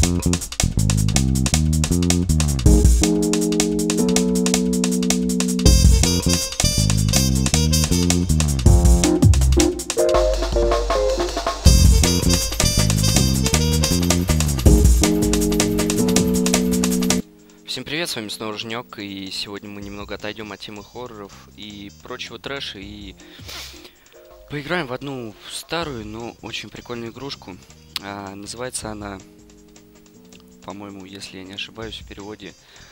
Всем привет, с вами снова Жнёк, и сегодня мы немного отойдем от темы хорроров и прочего трэша, и поиграем в одну старую, но очень прикольную игрушку. Называется она, по-моему, если я не ошибаюсь, в переводе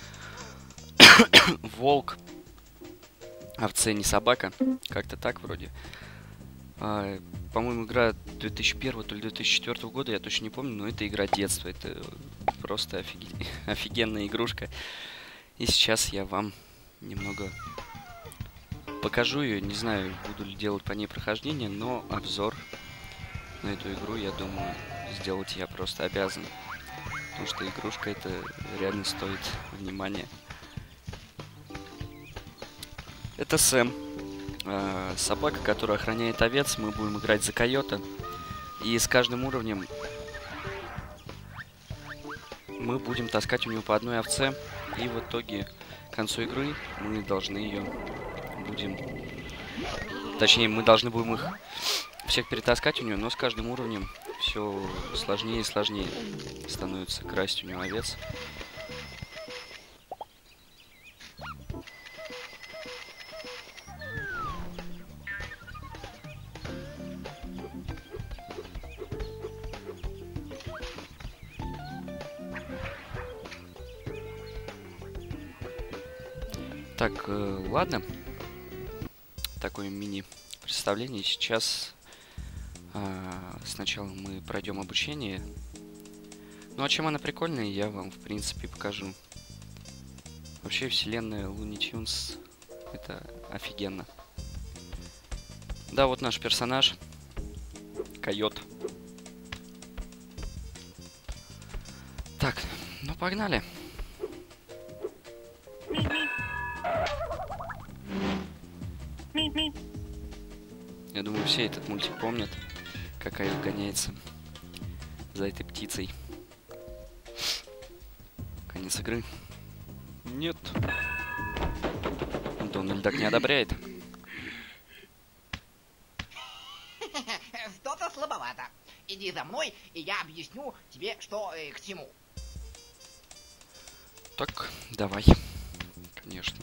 «Волк, овце, не собака», как-то так вроде. По-моему, игра 2001 то ли 2004 года, я точно не помню, но это игра детства, это просто офигенная игрушка. И сейчас я вам немного покажу ее, не знаю, буду ли делать по ней прохождение, но обзор на эту игру, я думаю, сделать я просто обязан. Потому что игрушка эта реально стоит внимания. Это Сэм. Собака, которая охраняет овец. Мы будем играть за койота. И с каждым уровнем мы будем таскать у него по одной овце. И в итоге, к концу игры, мы должны ее будем... Точнее, мы должны будем их всех перетаскать у нее, но с каждым уровнем все сложнее и сложнее становится красть у него овец. Так, ладно. Такое мини-представление. Сейчас сначала мы пройдем обучение. Ну, а чем она прикольная, я вам, в принципе, покажу. Вообще, вселенная Looney Tunes — это офигенно. Да, вот наш персонаж. Койот. Так, ну погнали. Я думаю, все этот мультик помнят, как койот гоняется за этой птицей. Конец игры. Нет. Дональд так не одобряет. Что-то слабовато. Иди за мной, и я объясню тебе, что к чему. Так, давай. Конечно.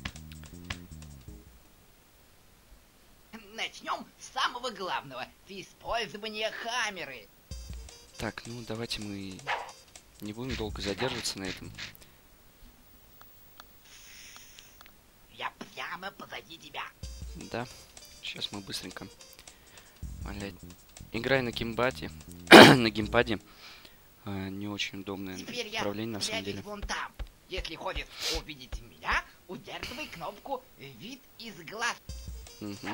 Начнем с самого главного. С использования камеры. Так, ну давайте мы не будем долго задерживаться на этом. Я прямо позади тебя. Да. Сейчас мы быстренько. Блять. Играй на геймпаде. На геймпаде. Не очень удобное управление на самом деле. Вон там. Если хочешь увидеть меня, удерживай кнопку «Вид из глаз». Угу.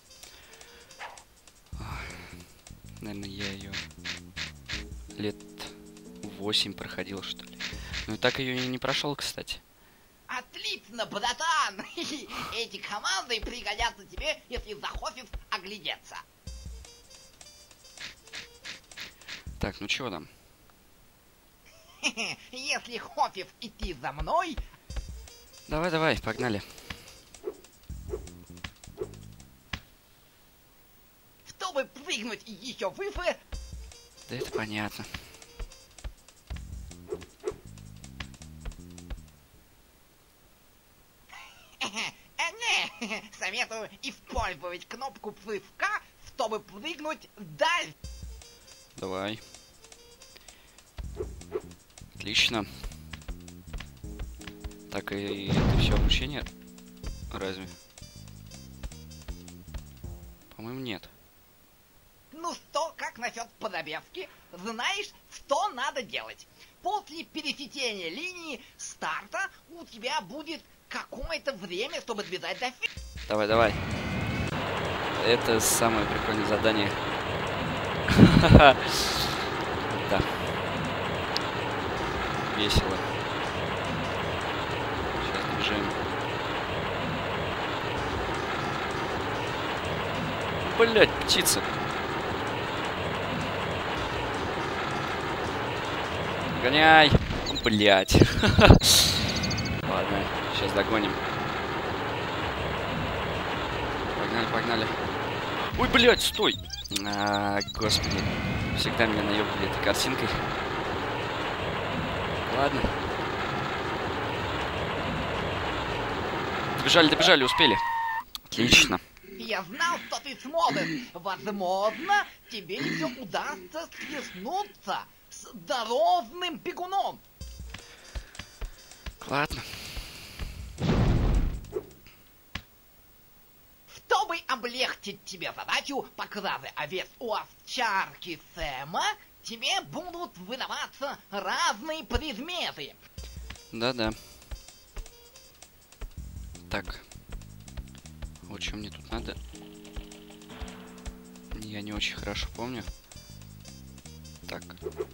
Наверное, я ее лет 8 проходил, что ли. Ну и так ее и не прошел, кстати. Отлично, братан! Эти команды пригодятся тебе, если захочешь оглядеться. Так, ну чего там? Если хочешь идти за мной... Давай, погнали. Чтобы прыгнуть еще выше... Да это понятно. Советую использовать кнопку прыжка, чтобы прыгнуть дальше. Давай. Отлично. Так, и это все обучение? Разве? По-моему, нет. Ну что, как насчет подобевки? Знаешь, что надо делать? После пересечения линии старта у тебя будет какое-то время, чтобы добежать до финиша. Давай. Это самое прикольное задание. Да. Весело. Сейчас добежим. Блять, птица. Гоняй! Блять. Ладно, сейчас догоним. Погнали, погнали. Ой, блять, стой! Господи. Всегда меня наебали этой картинкой. Ладно. Добежали, добежали, успели. Отлично. Я знал, что ты сможешь. Возможно, тебе еще удастся свихнуться с дорожным бегуном. Ладно. Чтобы облегчить тебе задачу по краже овец у овчарки Сэма, тебе будут выдаваться разные предметы. Да-да. Так. Вот что мне тут надо. Я не очень хорошо помню. Так.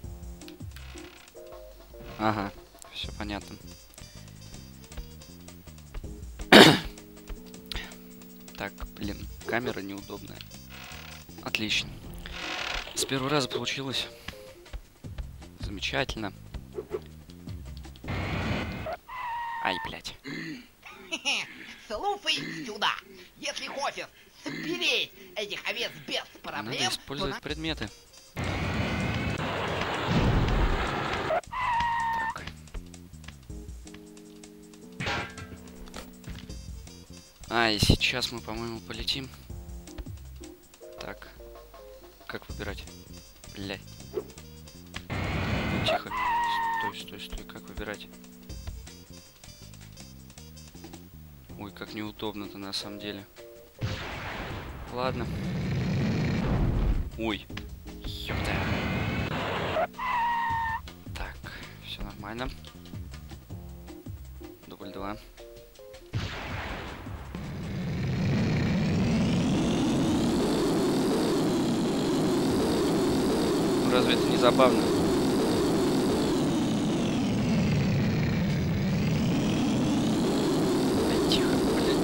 Ага, все понятно. Так, блин, камера неудобная. Отлично. С первого раза получилось. Замечательно. Ай, блядь. Слушай сюда. Если хочешь спереть этих овец без проблем... Надо использовать предметы. Так. И сейчас мы, по-моему, полетим. Так. Как выбирать? Блядь. Ну, тихо. Стой, стой, стой. Как выбирать? Ой, как неудобно-то на самом деле. Ладно. Ой. Ёпта. Так, все нормально. Дубль 2. Ну, разве это не забавно? Ай, тихо, блядь.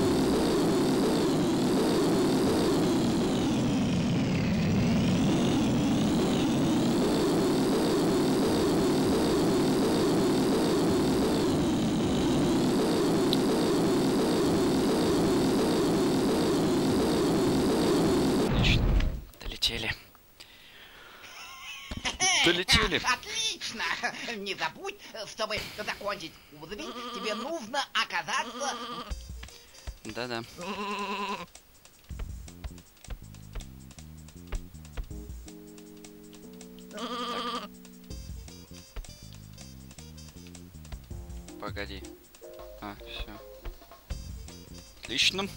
Отлично. Долетели. Долетели. Отлично! Не забудь, чтобы закончить уровень, тебе нужно оказаться... Да-да. Так. Погоди. Все. Отлично.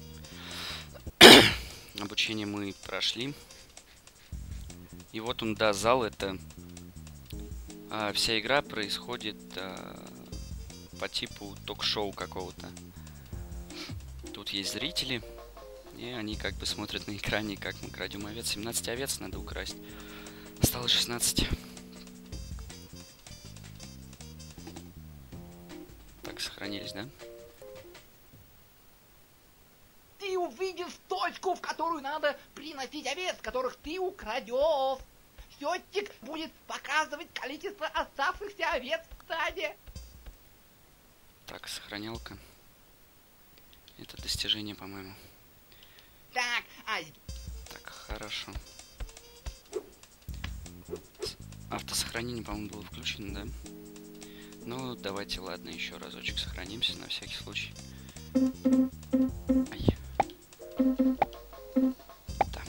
Обучение мы прошли. И вот он, да, зал. Это вся игра происходит по типу ток-шоу какого-то. Тут есть зрители, и они как бы смотрят на экране, как мы крадем овец. 17 овец надо украсть. Осталось 16. Так, сохранились, да? Ты увидишь точку, в которую надо приносить овец, которых ты украдешь. Счетчик будет показывать количество оставшихся овец в стаде. Так, сохранялка. Это достижение, по-моему. Так, Так, хорошо. Автосохранение, по-моему, было включено, да? Ну, давайте, ладно, еще разочек сохранимся на всякий случай. Ай. Да.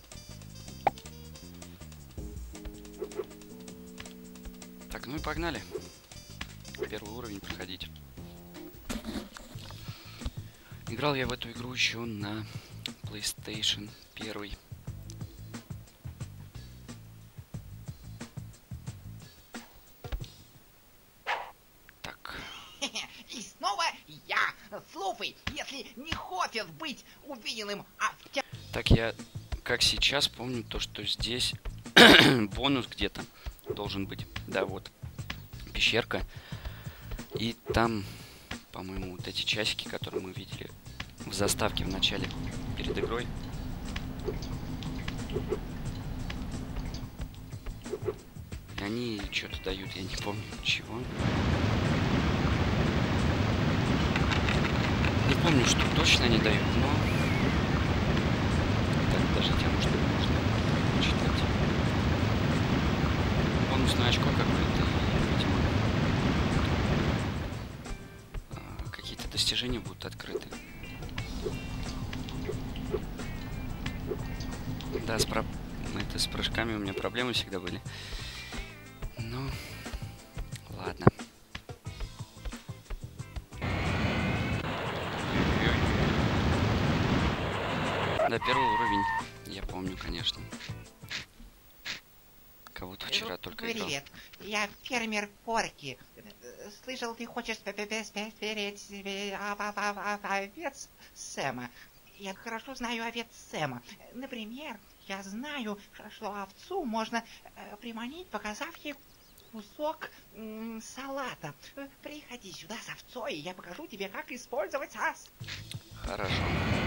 Так, ну и погнали. Первый уровень проходить. Играл я в эту игру еще на PlayStation 1. Так. и снова я. Слушай, если не хочешь быть увиденным Так, я как сейчас помню то, что здесь бонус где-то должен быть. Да, вот. Пещерка. И там, по-моему, вот эти часики, которые мы видели в заставке в начале перед игрой. Они что-то дают, я не помню чего. Не помню, что точно они дают, но... Так, подождите, а может можно читать? Бонусное очко какое-то, видимо. Какие-то достижения будут открыты. Да, это с прыжками у меня проблемы всегда были. Ну, ладно. Да, первый уровень, я помню, конечно. Кого-то вчера только играл. Привет, я фермер Порки. Слышал, ты хочешь спереть овец Сэма. Я хорошо знаю овец Сэма. Например, я знаю, что овцу можно приманить, показав ей кусок салата. Приходи сюда с овцой, и я покажу тебе, как использовать ас. Хорошо.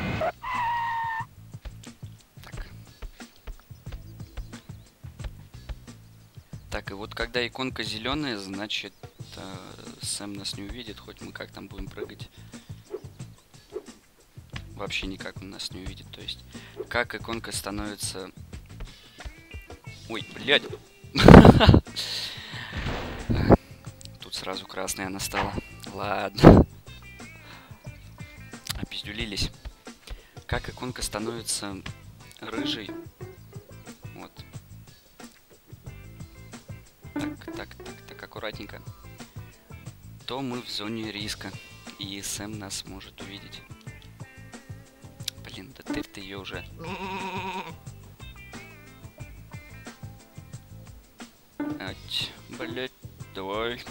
Так, и вот когда иконка зеленая, значит, Сэм нас не увидит, хоть мы как там будем прыгать. Вообще никак он нас не увидит, то есть, как иконка становится... Ой, блядь! Тут сразу красная она стала. Ладно. Опиздюлились. Как иконка становится рыжей. Вот. Так, аккуратненько. То мы в зоне риска. И Сэм нас может увидеть. Блин, да ты ее уже. Ать, блять, давай.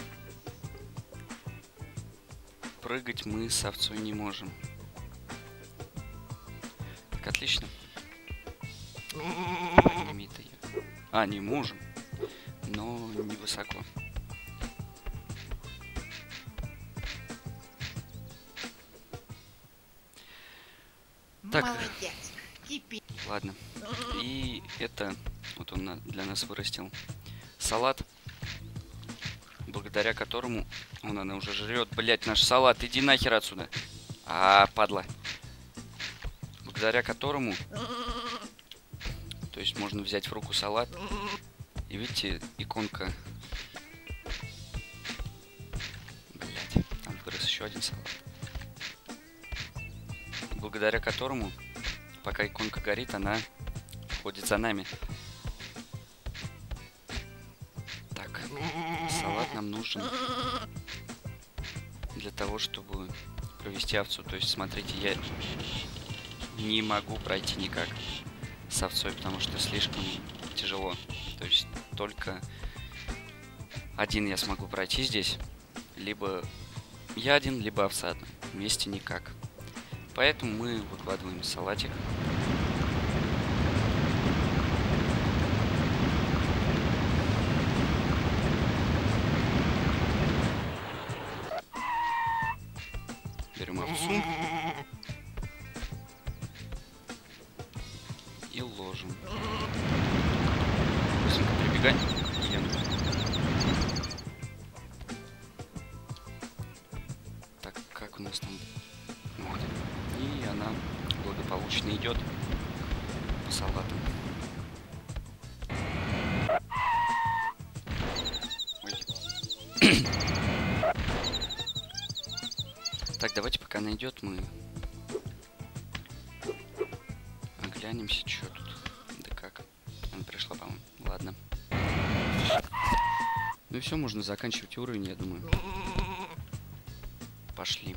Прыгать мы с овцой не можем. Так, отлично. Подними ты ее. А, не можем. Но невысоко. Так. Молодец. Теперь... Ладно. И это... Вот он для нас вырастил салат. Благодаря которому... Она уже жрет, блять, наш салат. Иди нахер отсюда. Падла. Благодаря которому... То есть можно взять в руку салат. И видите, иконка... Блять, там вырос еще один салат. Благодаря которому, пока иконка горит, она ходит за нами. Так, салат нам нужен для того, чтобы провести овцу. То есть, смотрите, я не могу пройти никак с овцой, потому что слишком тяжело. То есть, только один я смогу пройти здесь. Либо я один, либо овца одна. Вместе никак. Поэтому мы выкладываем салатик. Берем овцу. И ложим. Быстренько прибегай. Ем. Так, как у нас там... Вот. И она благополучно идет по салату. Ой. Так, давайте, пока она идет, мы оглянемся, что тут. Да как? Она пришла, по-моему. Ладно. Ну и все, можно заканчивать уровень, я думаю. Пошли.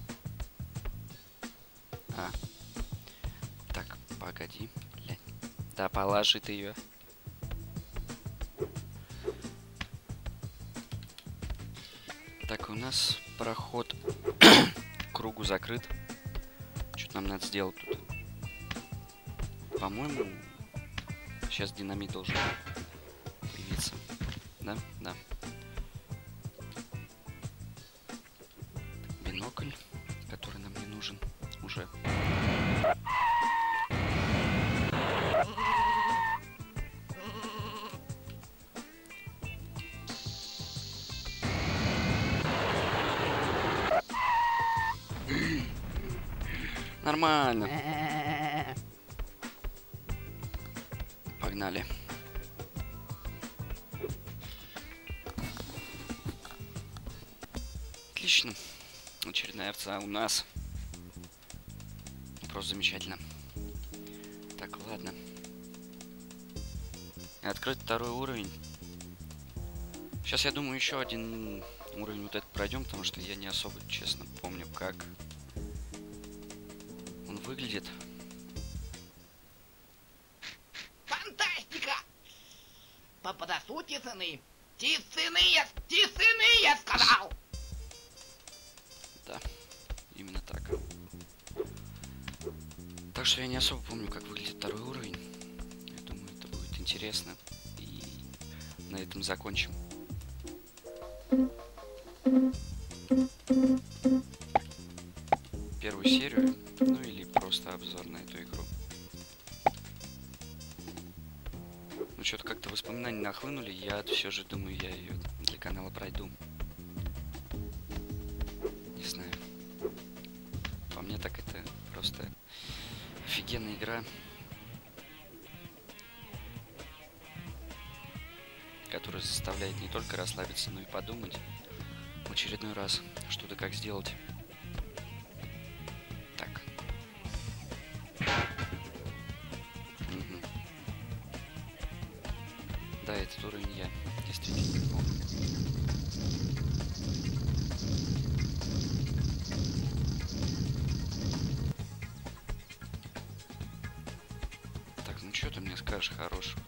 Так, погоди, блядь. Да, положи ты ее. Так, у нас проход к кругу закрыт. Что нам надо сделать тут? По-моему, сейчас динамит должен появиться. Да? Да. Бинокль, который нам не нужен уже. Нормально. Погнали. Отлично. Очередная овца у нас. Просто замечательно. Так, ладно. Открыть второй уровень. Сейчас, я думаю, еще один уровень вот этот пройдем, потому что я не особо, честно, помню, как он выглядит. Фантастика! Попадасу тисыны. Тисыны, я сказал! Да, именно так. Так что я не особо помню, как выглядит второй уровень. Я думаю, это будет интересно. И на этом закончим. Первую серию, ну или просто обзор на эту игру. Ну что-то как-то воспоминания нахлынули, я все же думаю, я ее для канала пройду. Не знаю. По мне так это просто офигенная игра, которая заставляет не только расслабиться, но и подумать в очередной раз, что-то как сделать. Так. Угу. Да, этот уровень я действительно не помню. Так, ну что ты мне скажешь хорошего?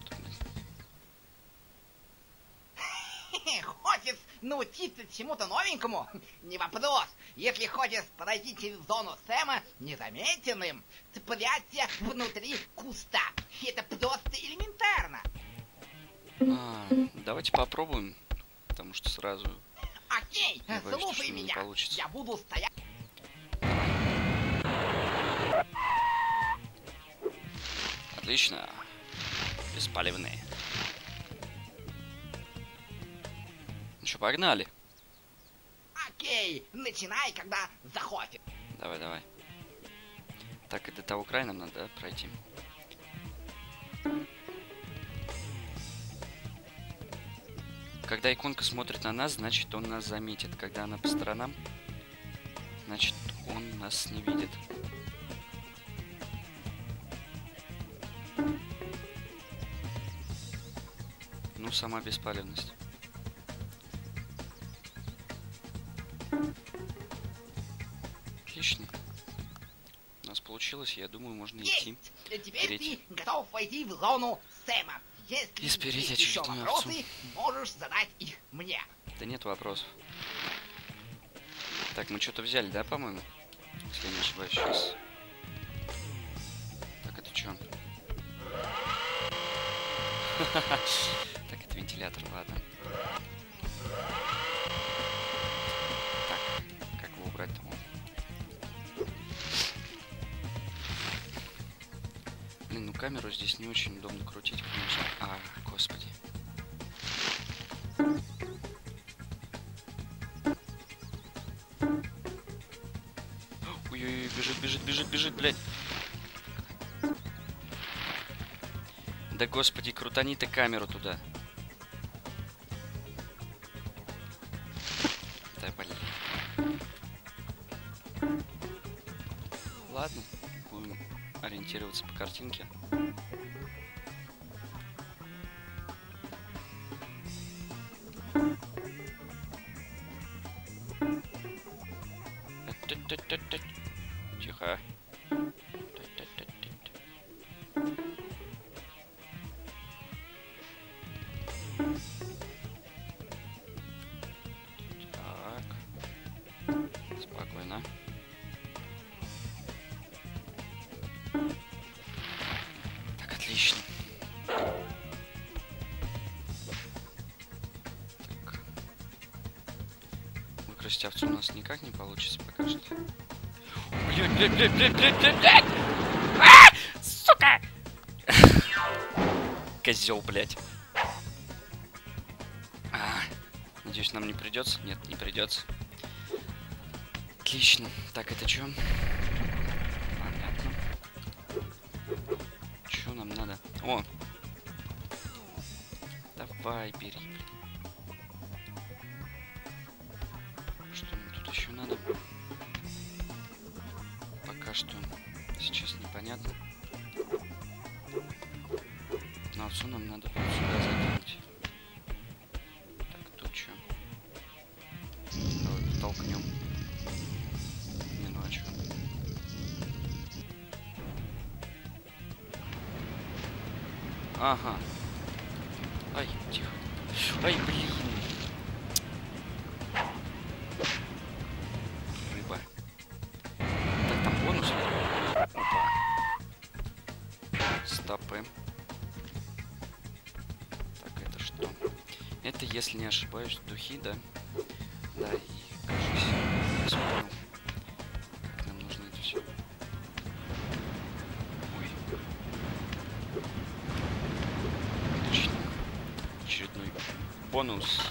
Хочешь научиться чему-то новенькому? Не вопрос. Если хочешь пройти через зону Сэма незаметенным, спрячься внутри куста. Это просто элементарно. Давайте попробуем, потому что сразу... Окей, боюсь, слушай что не меня. получится. Я буду стоять. Отлично. Беспалевные. Ну что, погнали. Окей, начинай, когда захочешь. Давай, давай. Так, и до того края нам надо, да, пройти? Когда иконка смотрит на нас, значит он нас заметит. Когда она по сторонам, значит он нас не видит. Ну, сама беспалевность. Отлично. У нас получилось, я думаю, можно идти. Теперь ты готов войти в зону Сэма. Если И спереть есть еще очередную вопросы, овцу. можешь задать их мне. Да нет вопросов. Так, мы что-то взяли, да, по-моему? Если я не ошибаюсь сейчас. Так, это что? Так, это вентилятор, ладно. Так, как его убрать-то? Блин, ну камеру здесь не очень удобно крутить, конечно. Господи. Ой-ой-ой, бежит, блядь. Да господи, крутани ты камеру туда. Да, блин. Ладно, будем ориентироваться по картинке. Тихо. Так. Спокойно. Так, отлично. Так. Выкрасть овцу у нас никак не получится пока что. Блядь! Сука! Козел, блядь. Надеюсь, нам не придется? Нет, не придется. Отлично. Так, это что? Ладно. Давай, бери, блин. Что нам тут еще надо? Пока что сейчас непонятно. Но овцу нам надо вот сюда закинуть. Так, тут что? Давай толкнем. Не, ну а что? Ага. Ай, тихо. Ай, блин. Рыба. Так, там бонус. Опа. Стопы. Так, это что? Это, если не ошибаюсь, духи, да? Да, и, кажется, я вспомнил, как нам нужно это все. Ой. Отлично. Очередной бонус.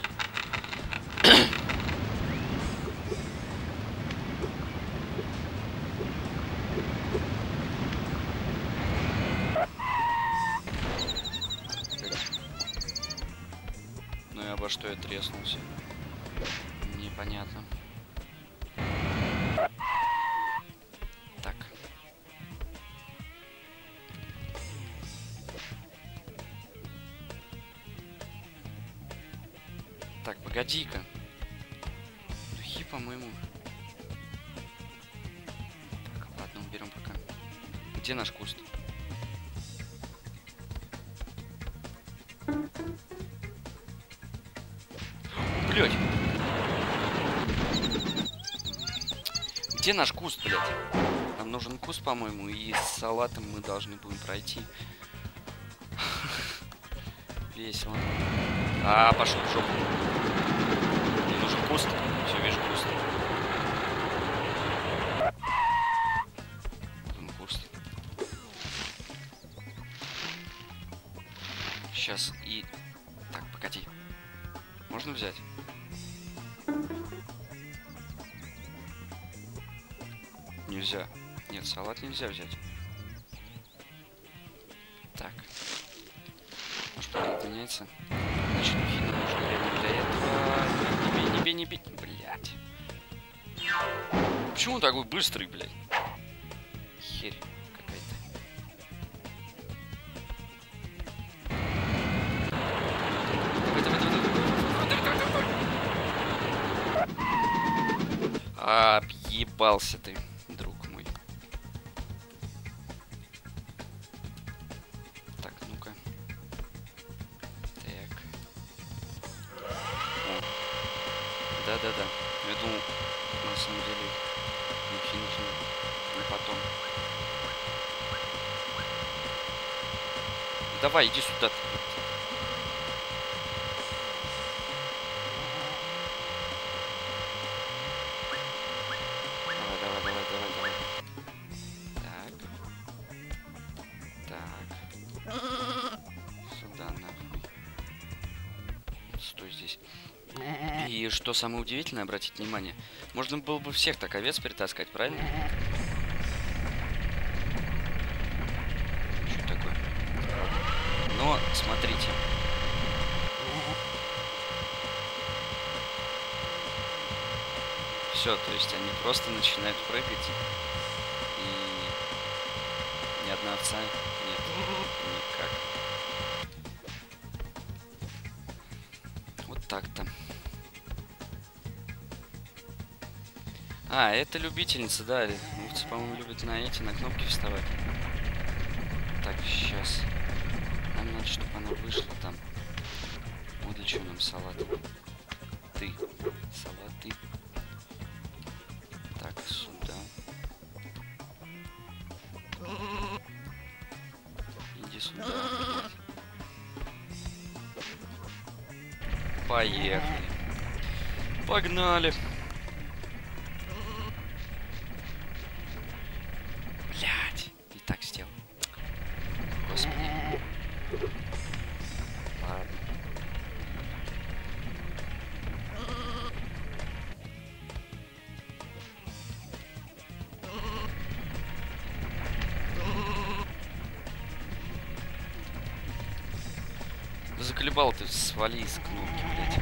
Ну и обо что я треснулся? Непонятно. Так. Так, погоди-ка. Духи, по-моему. Так, ладно, уберем пока. Где наш куст? Блять! Где наш куст, блядь? Нам нужен куст, по-моему, и с салатом мы должны будем пройти. Весело. А, пошел в жопу. Мне нужен куст. Все, вижу куст. Вот куст. Сейчас и... Так, погоди. Можно взять? Нельзя. Нет, салат нельзя взять. Так. Может, меняется? Значит, хина нужно время для этого. Не бей, не бей. Блять. Почему он такой быстрый, блядь? Херь какая-то. Давай. Объебался ты, друг мой. Так, ну-ка. Так. О. Да-да-да. Я думал, на самом деле, духи нужны на потом. Давай, иди сюда. Давай. Так. Сюда, нахуй. Стой здесь. И что самое удивительное, обратить внимание, можно было бы всех так овец перетаскать, правильно? Что такое? Но, смотрите. Все, то есть они просто начинают прыгать. И ни одна овца нет. Никак. Вот так-то. А, это любительница, да. Овцы, по-моему, любят на эти, на кнопки вставать. Так, сейчас. Нам надо, чтобы она вышла там. Вот для чего нам салат. Ты. Салаты. Так, сюда. Иди сюда. Поехали. Погнали. Блять, не так сделал. Господи. Ладно. заколебал ты, свали из кнопки, блядь.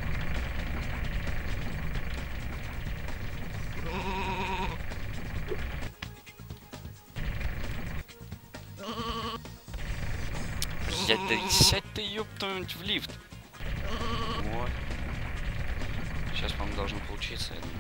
Блядь, да сядь ты, ёб твою мать, в лифт. Вот. Сейчас, по-моему, должно получиться, я думаю.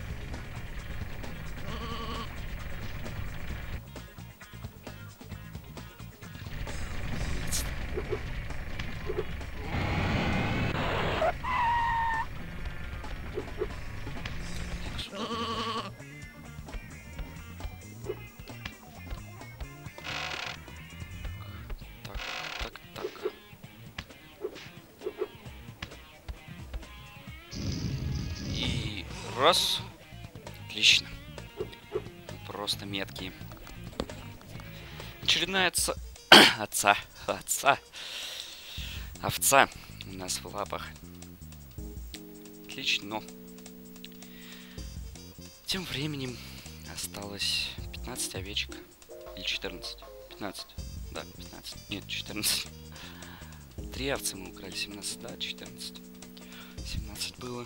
Так. И раз. Отлично. Просто меткие. Очередная овца у нас в лапах. Отлично, но тем временем осталось 15 овечек. Или 14. 15. Да, 15. Нет, 14. 3 овцы мы украли. 17, да, 14. 17 было.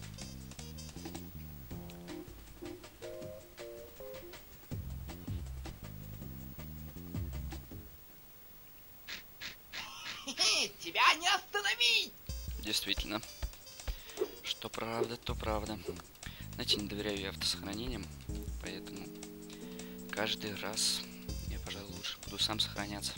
Тебя не остановить! Действительно. Что правда, то правда. Знаете, не доверяю я автосохранениям, поэтому каждый раз я, пожалуй, лучше буду сам сохраняться.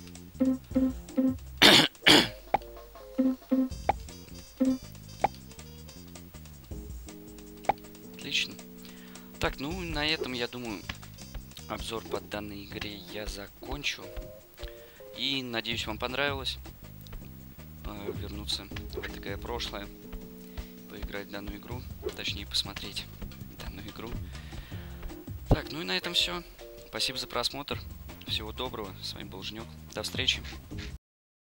Отлично. Так, ну на этом, я думаю, обзор по данной игре я закончу. И надеюсь, вам понравилось вернуться в РТГ прошлое, поиграть в данную игру, точнее посмотреть данную игру. Так, ну и на этом все. Спасибо за просмотр. Всего доброго. С вами был Жнёк. До встречи.